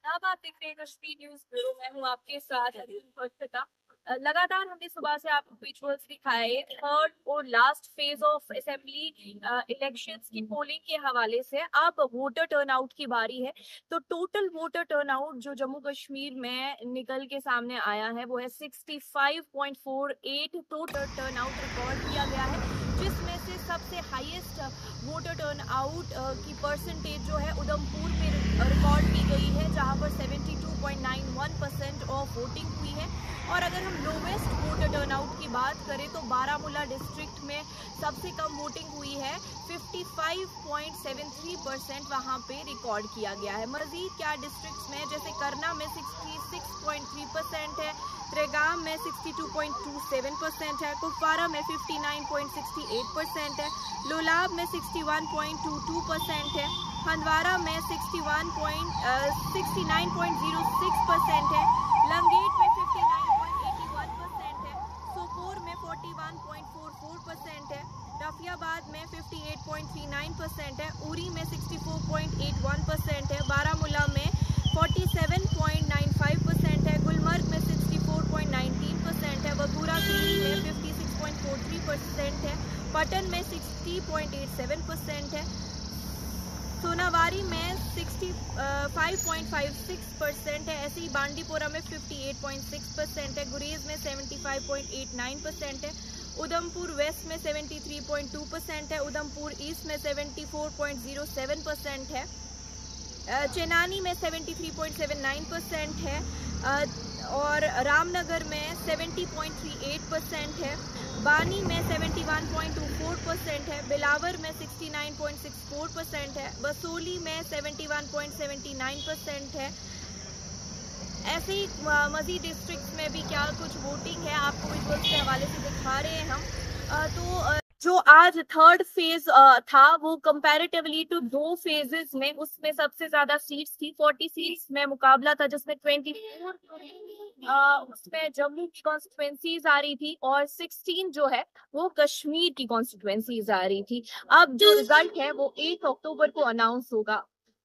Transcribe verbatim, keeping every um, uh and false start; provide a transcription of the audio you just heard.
आप आप देख रहे हैं कश्मीर न्यूज ब्यूरो। मैं हूँ आपके साथ अर्पिता। अ, लगातार हमने सुबह से आपको विजुअल्स दिखाए थर्ड और last phase of assembly elections की पोलिंग के हवाले से। अब वोटर टर्नआउट की बारी है। तो टोटल वोटर टर्नआउट जो जम्मू कश्मीर में निकल के सामने आया है वो है sixty five point four eight total turnout record किया गया है, जिसमें से सबसे हाईएस्ट वोटर टर्नआउट की परसेंटेज जो है उधमपुर में रिकॉर्ड की गई है, जहां पर seventy two point nine one percent of voting हुई है। और अगर हम लोवेस्ट वोटर टर्नआउट की बात करें तो बारामूला डिस्ट्रिक्ट में सबसे कम वोटिंग हुई है, fifty five point seven three percent वहां पे रिकॉर्ड किया गया है। मजीद क्या डिस्ट्रिक्ट्स में, जैसे करना में sixty six point three percent है, त्रेगाम में sixty two point two seven percent है, कुपवारा में fifty nine point sixty eight percent है, लोलाब में sixty one point two two percent है, हंदवारा में sixty one point sixty nine point zero six percent है, लंगेट में fifty nine point eighty one percent है, सोपोर में forty one point four four percent है, रफियाबाद में fifty eight point three nine percent है, उरी में sixty four point eight one percent है, बारामूला में forty seven point nine five percent है, गुलमर्ग में sixty four point one nine percent है, बगूरा खीरी में fifty six point four three percent है, पटन में sixty point eight seven percent है, सोनावारी में sixty five point five six percent है, ऐसे ही बांडीपोरा में fifty eight point six percent है, गुरेज में seventy five point eight nine percent है, उधमपुर वेस्ट में seventy three point two percent है, उधमपुर ईस्ट में seventy four point zero seven percent है, चेनानी में seventy three point seven nine percent है, और रामनगर में seventy point three eight percent है, बानी में seventy one point two four percent है, बिलावर में sixty nine point six four percent है, बसोली में seventy one point seventy nine percent है। ऐसे ही मजीद डिस्ट्रिक्ट्स में भी क्या कुछ वोटिंग है आपको विजुअल्स के हवाले से दिखा रहे हैं हम। आ, तो आ, जो आज थर्ड फेज था वो कंपैरेटिवली टू दो फेजेस में, उसमें सबसे ज्यादा सीट्स थी, फोर्टी सीट्स में मुकाबला था, जिसमें ट्वेंटी फोर उसमें जम्मू की कॉन्स्टिट्युएंसीज आ रही थी और सिक्सटीन जो है वो कश्मीर की कॉन्स्टिट्युएंसीज आ रही थी। अब जो रिजल्ट है वो एट अक्टूबर को अनाउंस होगा।